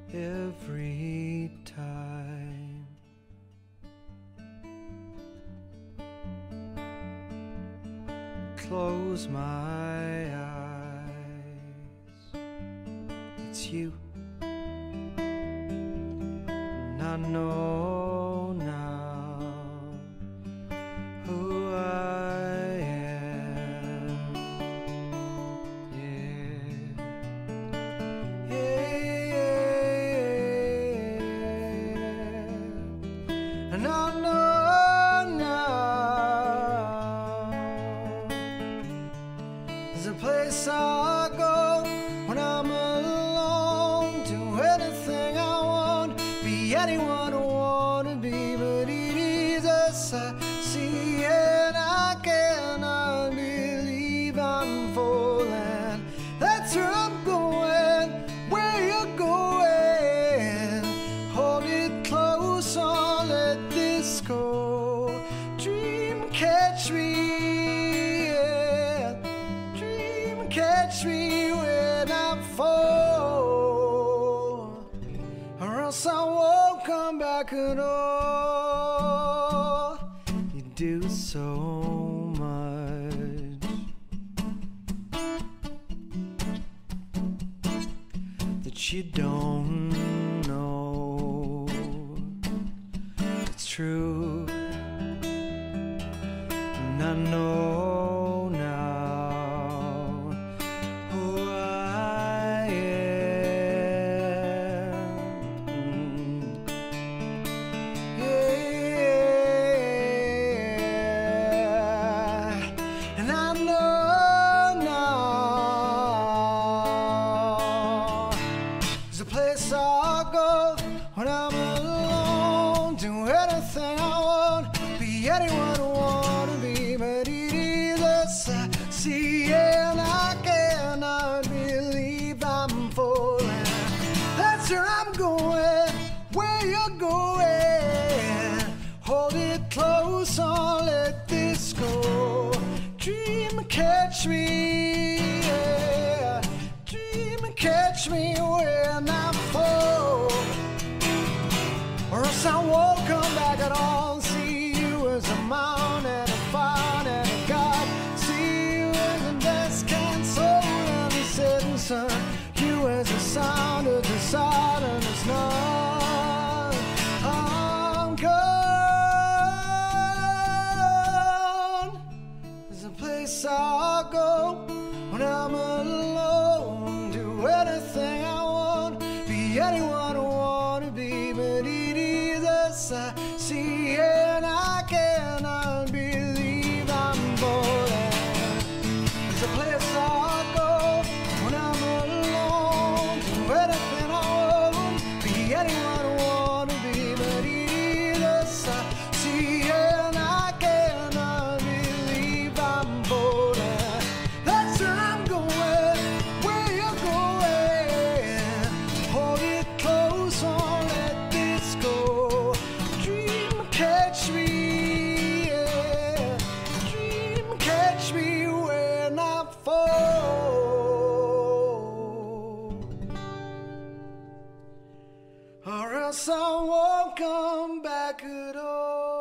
every time. Close my eyes, it's you, and I know now who I am. And I know now there's a place I go when I'm alone. Do anything I want, be anyone I want to be, but it is us I see, and I cannot believe I'm falling. That's where I'm going, where you're going. Hold it close, or let this go. Dream, catch me, yeah. Dream, catch me when I fall, or else I won't come back at all. You do so much that you don't know. It's true, and I know now who I am. Yeah, and I know now there's a place I'll go when I'm alone. Do anything I want, be anyone I want to be, but it is us I see, and I cannot believe I'm falling. That's where I'm going, where you're going. Hold it close, or let this go. Dream, catch me, yeah. Dream, catch me when I fall, or else I won't come back at all. See you as a mountain, a fire, and a God. See you as a desk cancel and the setting sun. You as a sound of the silent as none. I'm gone. There's a place I'll go when I'm alone. Do anything I want, be anyone I want to be, but it is us I see, and I cannot believe I'm falling. There's a place I'll go when I'm alone. Do anything I want, be anyone I want to be, but it is us I see, and I cannot believe I'm falling. That's where I'm going, where you're going. Hold it close, or let this go. Dream, catch me, yeah. Dream, catch me when I fall, or else I won't come back at all.